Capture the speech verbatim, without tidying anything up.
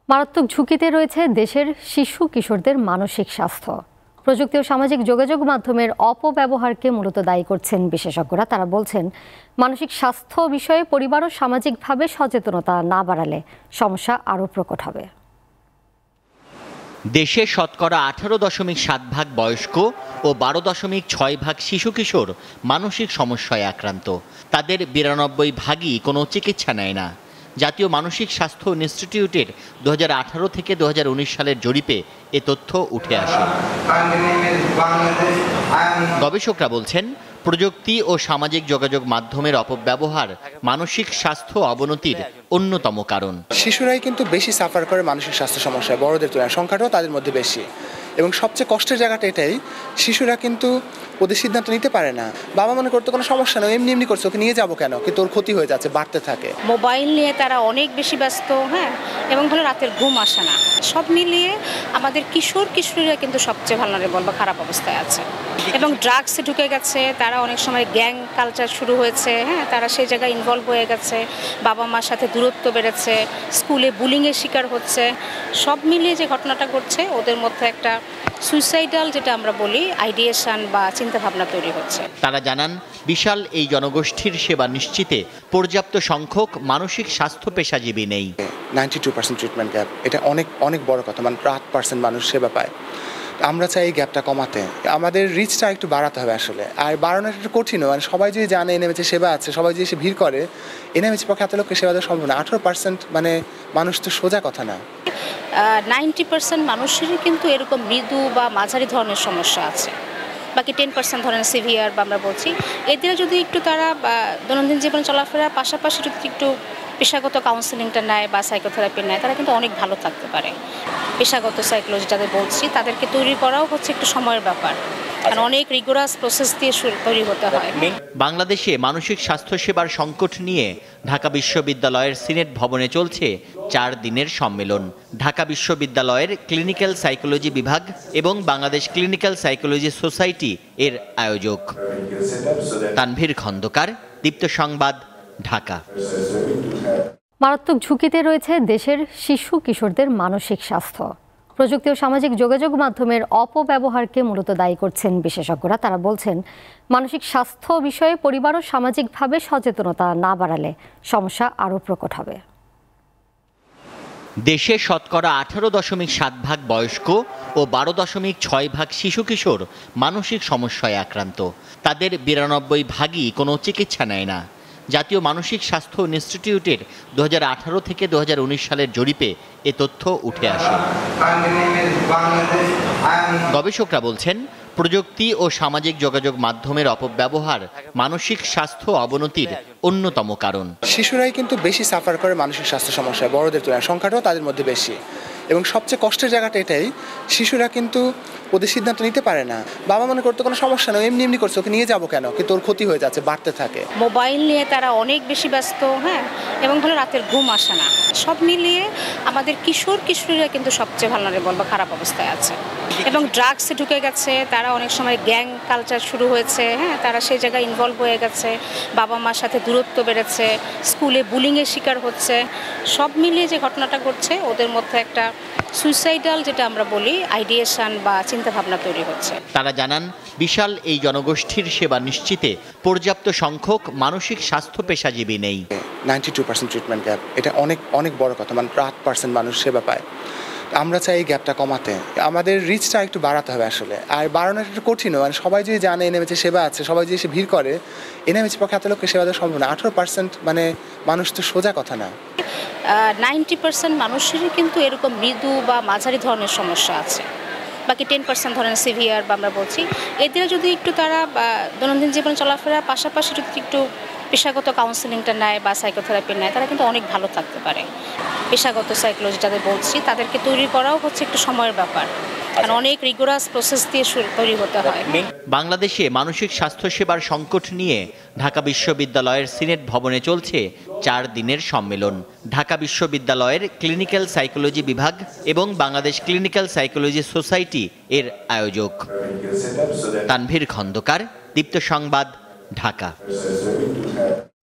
মারাত্মক ঝুঁকিতে রয়েছে দেশের শিশু কিশোরদের মানসিক স্বাস্থ্য। প্রযুক্তি ও সামাজিক যোগাযোগ মাধ্যমের অপব্যবহারকে মূলত দায়ী করছেন বিশেষজ্ঞরা। তারা বলছেন, মানসিক স্বাস্থ্য বিষয়ে পরিবার ও সামাজিকভাবে সচেতনতা না বাড়ালে সমস্যা আরও প্রকট হবে। দেশে শতকরা আঠারো দশমিক সাত ভাগ বয়স্ক ও বারো দশমিক ছয় ভাগ শিশু কিশোর মানসিক সমস্যায় আক্রান্ত। তাদের বিরানব্বই ভাগই কোনো চিকিৎসা নেয় না। জাতীয় মানসিক স্বাস্থ্য ইনস্টিটিউটের দু হাজার আঠারো থেকে দু হাজার উনিশ সালের জরিপে এ তথ্য উঠে আসে। গবেষকরা বলছেন, প্রযুক্তি ও সামাজিক যোগাযোগ মাধ্যমের অপব্যবহার মানসিক স্বাস্থ্য অবনতির অন্যতম কারণ। শিশুরাই কিন্তু বেশি সাফার করে মানসিক স্বাস্থ্য সমস্যায়, বড়দের তুলনায় সংখ্যাটাও তাদের মধ্যে বেশি। এবং সবচেয়ে কষ্টের জায়গাটা এটাই, শিশুরা কিন্তু ওদের সিদ্ধান্ত নিতে পারে না। বাবা মনে করতে কোনো সমস্যা নেই, এমনি এমনি করছে, ওকে নিয়ে যাবো কেন, কিন্তু ওর ক্ষতি হয়ে যাচ্ছে, বাড়তে থাকে। মোবাইল নিয়ে তারা অনেক বেশি ব্যস্ত, হ্যাঁ, এবং হলো রাতের ঘুম আসে না। সব মিলিয়ে আমাদের কিশোর কিশোরীরা কিন্তু সবচেয়ে ভালনারেবল বা খারাপ অবস্থায় আছে। এবং ড্রাগসে ঢুকে গেছে, তারা অনেক সময় গ্যাং কালচার শুরু হয়েছে, হ্যাঁ, তারা সেই জায়গায় ইনভলভ হয়ে গেছে, বাবা মার সাথে দূরত্ব বেড়েছে, স্কুলে বুলিংয়ের শিকার হচ্ছে। সব মিলিয়ে যে ঘটনাটা ঘটছে, ওদের মধ্যে একটা সুইসাইডাল, যেটা আমরা বলি, আইডিয়েশন বা চিন্তাভাবনা তৈরি হচ্ছে। তারা জানান, বিশাল এই জনগোষ্ঠীর সেবা নিশ্চিতে পর্যাপ্ত সংখ্যক মানসিক স্বাস্থ্য পেশাজীবী নেই। Ninety two percent treatment gap, এটা অনেক অনেক বড় কথা। মানে আট পার্সেন্ট মানুষ সেবা পায়। আমরা চাই এই গ্যাপটা কমাতে, আমাদের রিচটা একটু বাড়াতে হবে আসলে। আর বাড়ানো একটু কঠিনও, মানে সবাই যদি জানে এনএমএইচে সেবা আছে, সবাই যদি এসে ভিড় করে, এনএমএইচের পক্ষে এত লোককে সেবা দেওয়া সম্ভব না। আঠারো পার্সেন্ট মানে মানুষ তো সোজা কথা না। নাইনটি পার্সেন্ট মানুষেরই কিন্তু এরকম মৃদু বা মাঝারি ধরনের সমস্যা আছে। বাকি টেন পার্সেন্ট ধরনের সিভিয়ার বা আমরা বলছি, এদের যদি একটু তারা দৈনন্দিন জীবনে চলাফেরার পাশাপাশি যদি একটু পেশাগত কাউন্সেলিংটা নেয় বা সাইকোথেরাপি নেয়, তারা কিন্তু অনেক ভালো থাকতে পারে। পেশাগত সাইকোলজি যাদের বলছি, তাদেরকে তৈরি করাও হচ্ছে একটু সময়ের ব্যাপার, কারণ অনেক রিগোরাস প্রসেস দিয়ে তৈরি হতে হয়। বাংলাদেশে মানসিক স্বাস্থ্য সেবার সংকট নিয়ে ঢাকা বিশ্ববিদ্যালয়ের সিনেট ভবনে চলছে চার দিনের সম্মেলন। ঢাকা বিশ্ববিদ্যালয়ের ক্লিনিক্যাল সাইকোলজি বিভাগ এবং বাংলাদেশ ক্লিনিক্যাল সাইকোলজি সোসাইটি এর আয়োজক। তানভীর খন্দকার, দীপ্ত সংবাদ, ঢাকা। মারাত্মক ঝুঁকিতে রয়েছে দেশের শিশু কিশোরদের মানসিক স্বাস্থ্য। প্রযুক্তি ও সামাজিক যোগাযোগ মাধ্যমের অপব্যবহারকে মূলত দায়ী করছেন বিশেষজ্ঞরা। তারা বলছেন, মানসিক স্বাস্থ্য বিষয়ে পরিবার ও সামাজিকভাবে সচেতনতা না বাড়ালে সমস্যা আরও প্রকট হবে। দেশে শতকরা আঠারো দশমিক সাত ভাগ বয়স্ক ও বারো দশমিক ছয় ভাগ শিশু কিশোর মানসিক সমস্যায় আক্রান্ত। তাদের বিরানব্বই ভাগই কোনো চিকিৎসা নেয় না। জাতীয় মানসিক স্বাস্থ্য ইনস্টিটিউটের দু হাজার আঠারো থেকে দু হাজার উনিশ সালের জরিপে এ তথ্য উঠে আসে। গবেষকরা বলছেন, প্রযুক্তি ও সামাজিক যোগাযোগ মাধ্যমের অপব্যবহার মানসিক স্বাস্থ্য অবনতির অন্যতম কারণ। শিশুরাই কিন্তু বেশি সাফার করে মানসিক স্বাস্থ্য সমস্যায়, বড়দের তুলনায় সংখ্যাটাও তাদের মধ্যে বেশি। এবং সবচেয়ে কষ্টের জায়গাটা এটাই, শিশুরা কিন্তু ওদের সিদ্ধান্ত নিতে পারে না। বাবা মনে করতে কোনো সমস্যা নেই, এমনি এমনি করছে, ওকে নিয়ে যাবো কেন, কিন্তু ওর ক্ষতি হয়ে যাচ্ছে, বাড়তে থাকে। মোবাইল নিয়ে তারা অনেক বেশি ব্যস্ত, হ্যাঁ, এবং হলো রাতের ঘুম আসে না। সব মিলিয়ে আমাদের কিশোর কিশোরীরা কিন্তু সবচেয়ে ভালনারেবল বা খারাপ অবস্থায় আছে। এবং ড্রাগসে ঢুকে গেছে, তারা অনেক সময় গ্যাং কালচার শুরু হয়েছে, হ্যাঁ, তারা সেই জায়গায় ইনভলভ হয়ে গেছে, বাবা মার সাথে দূরত্ব বেড়েছে, স্কুলে বুলিংয়ের শিকার হচ্ছে। সব মিলিয়ে যে ঘটনাটা ঘটছে, ওদের মধ্যে একটা সুইসাইডাল, যেটা আমরা বলি, আইডিয়েশন বা চিন্তাভাবনা তৈরি হচ্ছে। তারা জানান, বিশাল এই জনগোষ্ঠীর সেবা নিশ্চিতে পর্যাপ্ত সংখ্যক মানসিক স্বাস্থ্য পেশাজীবী নেই। Ninety two percent treatment gap, এটা অনেক অনেক বড় কথা। মানে আট পার্সেন্ট মানুষ সেবা পায়। আমরা চাই এই গ্যাপটা কমাতে, আমাদের রিচটা একটু বাড়াতে হবে আসলে। আর বাড়ানো একটু কঠিনও, মানে সবাই যদি জানে এনএমএইচে সেবা আছে, সবাই যদি এসে ভিড় করে, এনএমএইচের পক্ষে এত লোককে সেবা দেওয়া সম্ভব না। আঠারো পার্সেন্ট মানে মানুষ তো সোজা কথা না। নাইনটি পার্সেন্ট মানুষেরই কিন্তু এরকম মৃদু বা মাঝারি ধরনের সমস্যা আছে। বাকি টেন পার্সেন্ট ধরনের সিভিয়ার বা আমরা বলছি, এদের যদি একটু তারা দৈনন্দিন জীবনে চলাফেরার পাশাপাশি যদি একটু পেশাগত কাউন্সেলিংটা নেয় বা সাইকোথেরাপি নেয়, তারা কিন্তু অনেক ভালো থাকতে পারে। পেশাগত সাইকোলজি যাদের বলছি, তাদেরকে তৈরি করাও হচ্ছে একটু সময়ের ব্যাপার, কারণ অনেক রিগোরাস প্রসেস দিয়ে তৈরি হতে হয়। বাংলাদেশে মানসিক স্বাস্থ্য সেবার সংকট নিয়ে ঢাকা বিশ্ববিদ্যালয়ের সিনেট ভবনে চলছে চার দিনের সম্মেলন। ঢাকা বিশ্ববিদ্যালয়ের ক্লিনিক্যাল সাইকোলজি বিভাগ এবং বাংলাদেশ ক্লিনিক্যাল সাইকোলজি সোসাইটি এর আয়োজক। তানভীর খন্দকার, দীপ্ত সংবাদ, ঢাকা।